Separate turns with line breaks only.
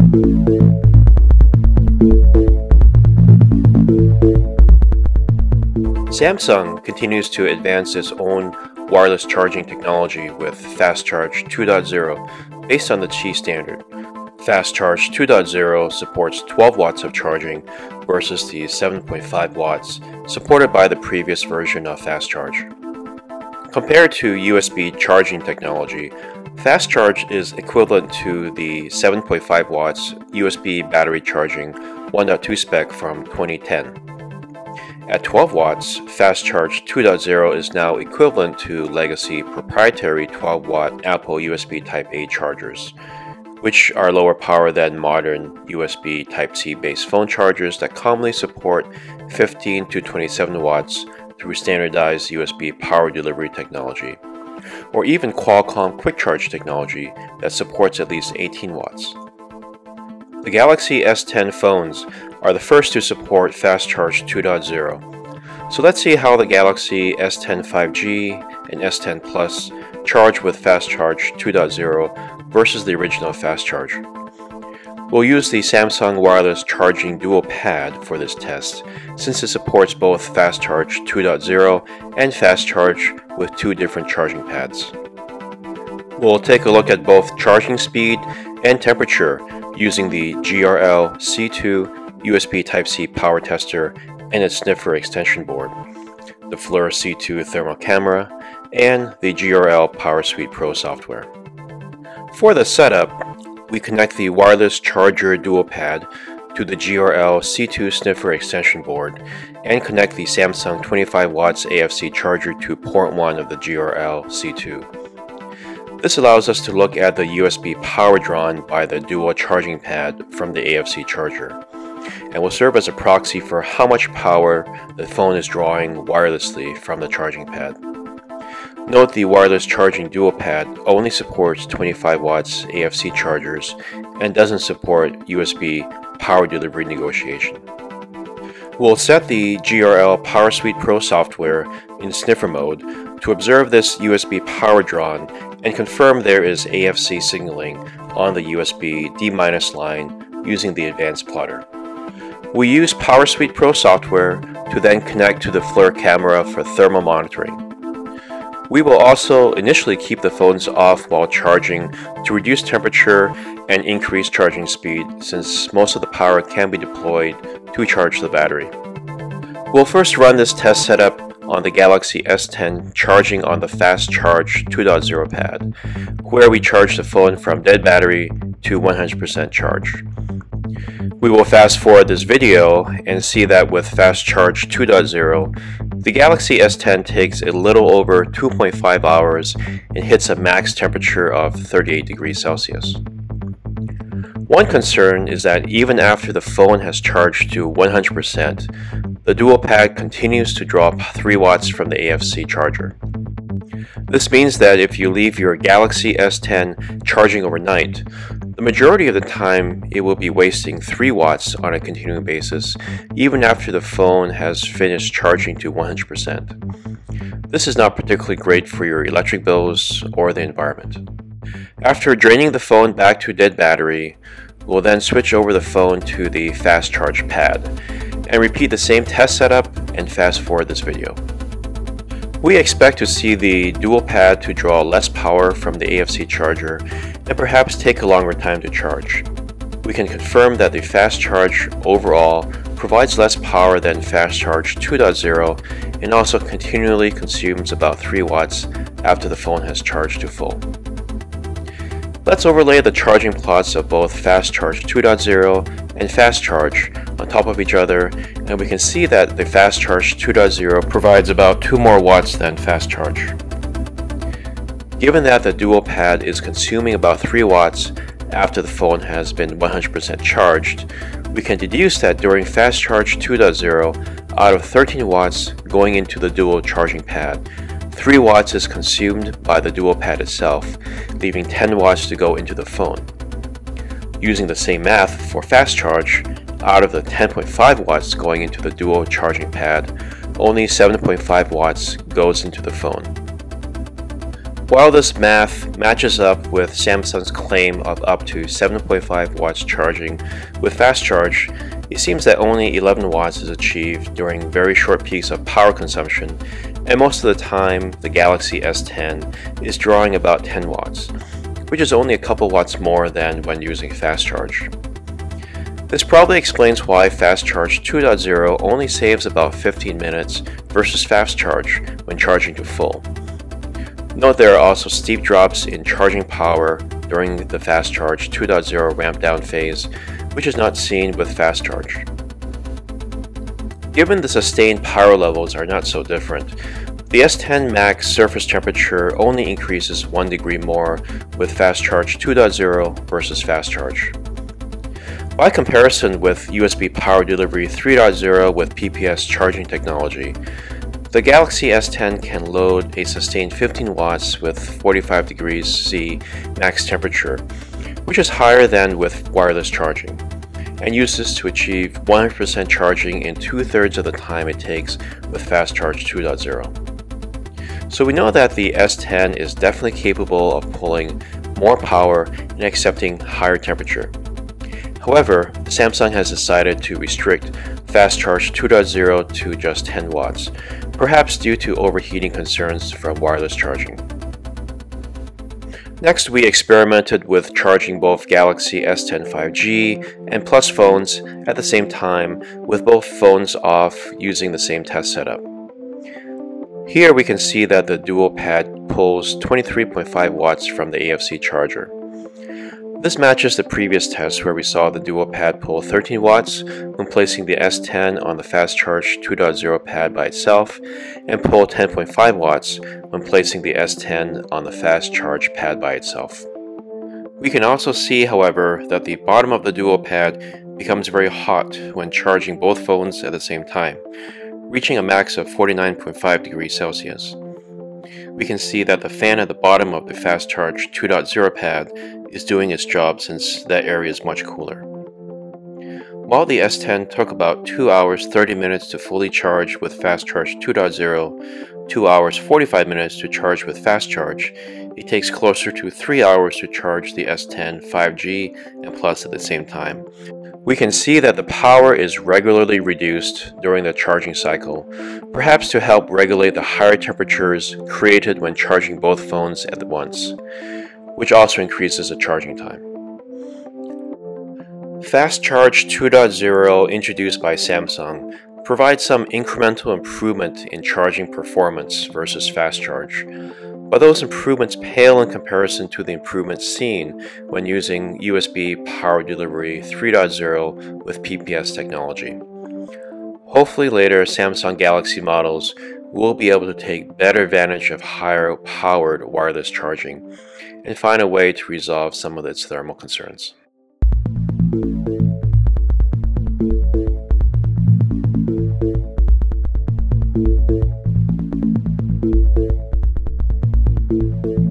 Samsung continues to advance its own wireless charging technology with Fast Charge 2.0 based on the Qi standard. Fast Charge 2.0 supports 12 watts of charging versus the 7.5 watts supported by the previous version of Fast Charge. Compared to USB charging technology, Fast Charge is equivalent to the 7.5 watts USB battery charging 1.2 spec from 2010. At 12 watts, Fast Charge 2.0 is now equivalent to legacy proprietary 12-watt Apple USB Type-A chargers, which are lower power than modern USB Type-C based phone chargers that commonly support 15 to 27 watts through standardized USB power delivery technology, or even Qualcomm Quick Charge technology that supports at least 18 watts. The Galaxy S10 phones are the first to support Fast Charge 2.0. So let's see how the Galaxy S10 5G and S10 Plus charge with Fast Charge 2.0 versus the original Fast Charge. We'll use the Samsung Wireless Charging Dual Pad for this test, since it supports both Fast Charge 2.0 and Fast Charge with two different charging pads. We'll take a look at both charging speed and temperature using the GRL C2 USB Type-C power tester and its sniffer extension board, the FLIR C2 thermal camera, and the GRL Power Suite Pro software. For the setup, we connect the wireless charger dual pad to the GRL C2 sniffer extension board and connect the Samsung 25 watts AFC charger to port 1 of the GRL C2. This allows us to look at the USB power drawn by the dual charging pad from the AFC charger, and will serve as a proxy for how much power the phone is drawing wirelessly from the charging pad. Note the wireless charging dual pad only supports 25 watts AFC chargers and doesn't support USB power delivery negotiation. We'll set the GRL Power Suite Pro software in sniffer mode to observe this USB power drawn and confirm there is AFC signaling on the USB D- line using the advanced plotter. We use Power Suite Pro software to then connect to the FLIR camera for thermal monitoring. We will also initially keep the phones off while charging to reduce temperature and increase charging speed, since most of the power can be deployed to charge the battery. We'll first run this test setup on the Galaxy S10 charging on the Fast Charge 2.0 pad, where we charge the phone from dead battery to 100% charge. We will fast forward this video and see that with Fast Charge 2.0, the Galaxy S10 takes a little over 2.5 hours and hits a max temperature of 38 degrees Celsius. One concern is that even after the phone has charged to 100%, the dual pad continues to drop 3 watts from the AFC charger. This means that if you leave your Galaxy S10 charging overnight, the majority of the time it will be wasting 3 watts on a continuing basis, even after the phone has finished charging to 100%. This is not particularly great for your electric bills or the environment. After draining the phone back to dead battery, we'll then switch over the phone to the Fast Charge pad and repeat the same test setup and fast forward this video. We expect to see the dual pad to draw less power from the AFC charger and perhaps take a longer time to charge. We can confirm that the Fast Charge overall provides less power than Fast Charge 2.0 and also continually consumes about 3 watts after the phone has charged to full. Let's overlay the charging plots of both Fast Charge 2.0 and Fast Charge on top of each other, and we can see that the Fast Charge 2.0 provides about 2 more watts than Fast Charge. Given that the dual pad is consuming about 3 watts after the phone has been 100% charged, we can deduce that during Fast Charge 2.0, out of 13 watts going into the dual charging pad, 3 watts is consumed by the dual pad itself, leaving 10 watts to go into the phone. Using the same math for Fast Charge, out of the 10.5 watts going into the dual charging pad, only 7.5 watts goes into the phone. While this math matches up with Samsung's claim of up to 7.5 watts charging with fast charge, it seems that only 11 watts is achieved during very short peaks of power consumption, and most of the time the Galaxy S10 is drawing about 10 watts, which is only a couple watts more than when using fast charge. This probably explains why Fast Charge 2.0 only saves about 15 minutes versus Fast Charge when charging to full. Note there are also steep drops in charging power during the Fast Charge 2.0 ramp down phase, which is not seen with Fast Charge. Given the sustained power levels are not so different, the S10 max surface temperature only increases 1 degree more with Fast Charge 2.0 versus Fast Charge. By comparison with USB Power Delivery 3.0 with PPS charging technology, the Galaxy S10 can load a sustained 15 watts with 45 degrees C max temperature, which is higher than with wireless charging, and uses to achieve 100% charging in 2/3 of the time it takes with Fast Charge 2.0. So we know that the S10 is definitely capable of pulling more power and accepting higher temperature. However, Samsung has decided to restrict Fast Charge 2.0 to just 10 watts, perhaps due to overheating concerns from wireless charging. Next, we experimented with charging both Galaxy S10 5G and Plus phones at the same time, with both phones off using the same test setup. Here we can see that the dual pad pulls 23.5 watts from the AFC charger. This matches the previous test where we saw the dual pad pull 13 watts when placing the S10 on the Fast Charge 2.0 pad by itself, and pull 10.5 watts when placing the S10 on the Fast Charge pad by itself. We can also see, however, that the bottom of the dual pad becomes very hot when charging both phones at the same time, reaching a max of 49.5 degrees Celsius. We can see that the fan at the bottom of the Fast Charge 2.0 pad is doing its job since that area is much cooler. While the S10 took about 2 hours 30 minutes to fully charge with Fast Charge 2.0, 2 hours 45 minutes to charge with Fast Charge, it takes closer to 3 hours to charge the S10 5G and Plus at the same time. We can see that the power is regularly reduced during the charging cycle, perhaps to help regulate the higher temperatures created when charging both phones at once, which also increases the charging time. Fast Charge 2.0 introduced by Samsung provides some incremental improvement in charging performance versus Fast Charge, but those improvements pale in comparison to the improvements seen when using USB Power Delivery 3.0 with PPS technology. Hopefully later Samsung Galaxy models will be able to take better advantage of higher powered wireless charging and find a way to resolve some of its thermal concerns.